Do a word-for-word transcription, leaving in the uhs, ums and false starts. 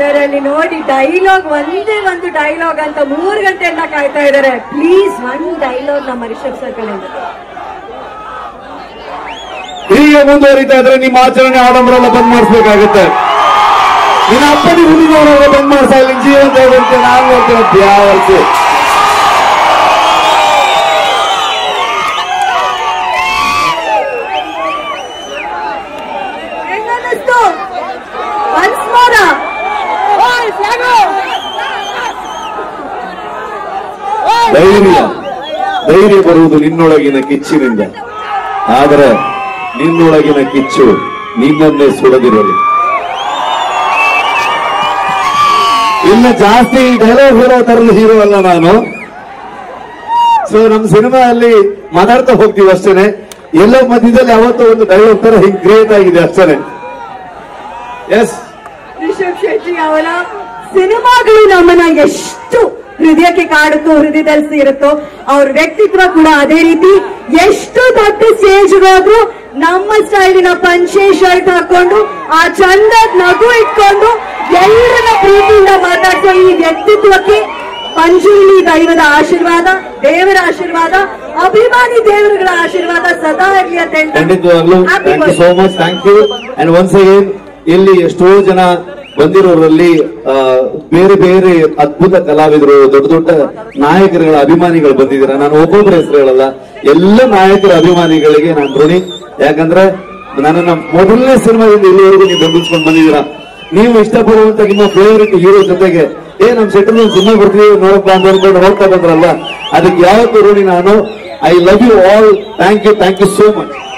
Sir ಅಲ್ಲಿ ನೋಡಿ dialogue ಒಂದೇ ಒಂದು ಡೈಲಾಗ್ ಅಂತ ಮೂರು ಗಂಟೆಯಿಂದ ಕಾಯ್ತಾ ಇದ್ದಾರೆ. ಪ್ಲೀಸ್ ಒನ್ ಡೈಲಾಗ್ ನಮ್ಮ ರಿಷಬ್ ಸರ್ ಕಡೆಯಿಂದ. ಹೀಗೆ ಮುಂದುವರಿತಾ ಇದ್ರೆ ನಿಮ್ಮ ಆಚರಣೆ ಆಡಂಬರೆಲ್ಲ ಬಂದ್ ಮಾಡಿಸ್ಬೇಕಾಗುತ್ತೆ. ನಿನ್ನ ಅಪ್ಪನಿ ಹುಡುಗವರೆಲ್ಲ ಬಂದ್ ಮಾಡ್ತಾ ಇಲ್ಲ ಜೀವಂತ ಹೋಗುತ್ತೆ. ನಾನು ನೋಡ್ತೀನಿ ಯಾವ ವರ್ಷ ಧೈರ್ಯ ಧೈರ್ಯ ಬರುವುದು ನಿನ್ನೊಳಗಿನ ಕಿಚ್ಚಿನಿಂದ. ಆದರೆ ನಿನ್ನೊಳಗಿನ ಕಿಚ್ಚು ನಿನ್ನನ್ನೇ ಸುಡದಿರಲಿ. ಇನ್ನು ಜಾಸ್ತಿ ಡೈಲಾಗ್ ಹೇಳೋ ತರದ ಹೀರೋ ಅಲ್ಲ ನಾನು. ಸೊ ನಮ್ ಸಿನಿಮಾ ಅಲ್ಲಿ ಮಾತಾಡ್ತಾ ಹೋಗ್ತೀವಿ ಅಷ್ಟೇನೆ. ಎಲ್ಲೋ ಮಧ್ಯದಲ್ಲಿ ಯಾವತ್ತೋ ಒಂದು ಡೈಲಾಗ್ ತರ ಹಿಂಗ್ ಕ್ರಿಯೇಟ್ ಆಗಿದೆ ಅಷ್ಟೇನೆ. ಎಸ್, ರಿಷಬ್ ಶೆಟ್ಟಿ ಅವರ ಸಿನಿಮಾಗಳು ನಮ್ಮನ್ನ ಎಷ್ಟು ಹೃದಯಕ್ಕೆ ಕಾಡುತ್ತೋ, ಹೃದಯದಲ್ಲಿ ಇರುತ್ತೋ, ಅವ್ರ ವ್ಯಕ್ತಿತ್ವ ಕೂಡ ಅದೇ ರೀತಿ. ಎಷ್ಟು ದೊಡ್ಡ ಸ್ಟೇಜ್ ಹೋದ್ರು ನಮ್ಮ ಸ್ಟೈಲಿನ ಪಂಚೆ ಶರ್ಟ್ ಹಾಕೊಂಡು ಆ ಚಂದದ ನಗು ಇಟ್ಕೊಂಡು ಎಲ್ಲರನ್ನ ಪ್ರೀತಿಯಿಂದ ಮಾತಾಡ್ಸೋ ಈ ವ್ಯಕ್ತಿತ್ವಕ್ಕೆ ಪಂಚುಲಿ ದೈವದ ಆಶೀರ್ವಾದ, ದೇವರ ಆಶೀರ್ವಾದ, ಅಭಿಮಾನಿ ದೇವರುಗಳ ಆಶೀರ್ವಾದ ಸದಾ ಇರಲಿ ಅಂತ ಹೇಳ್ತಾರೆ. So much thank you. And once again ಇಲ್ಲಿ ಎಷ್ಟೋ ಜನ ಬಂದಿರೋರಲ್ಲಿ ಬೇರೆ ಬೇರೆ ಅದ್ಭುತ ಕಲಾವಿದರು, ದೊಡ್ಡ ದೊಡ್ಡ ನಾಯಕರುಗಳ ಅಭಿಮಾನಿಗಳು ಬಂದಿದ್ದೀರಾ. ನಾನು ಒಬ್ಬೊಬ್ಬರ ಹೆಸರು ಹೇಳಲ್ಲ, ಎಲ್ಲ ನಾಯಕರ ಅಭಿಮಾನಿಗಳಿಗೆ ನಾನು ಋಣಿ. ಯಾಕಂದ್ರೆ ನನ್ನನ್ನ ಮೊದಲನೇ ಸಿನಿಮಾದಿಂದ ಇಲ್ಲಿವರೆಗೂ ನೀವು ಬೆಂಬಲಿಸ್ಕೊಂಡು ಬಂದಿದ್ದೀರಾ. ನೀವು ಇಷ್ಟಪಡುವಂತ ನಿಮ್ಮ ಫೇವರಿಟ್ ಹೀರೋ ಜೊತೆಗೆ ಏ ನಮ್ ಸೆಟಲ್ ಸಿನಿಮಾ ಬರ್ತೀವಿ ನೋಡಪ್ಪ ಅಂತ ಅನ್ಕೊಂಡು ಹೋಗ್ತಾ ಬಂದ್ರಲ್ಲ, ಅದಕ್ಕೆ ಯಾವತ್ತೂ ಋಣಿ ನಾನು. I love you all. Thank you, thank you so much.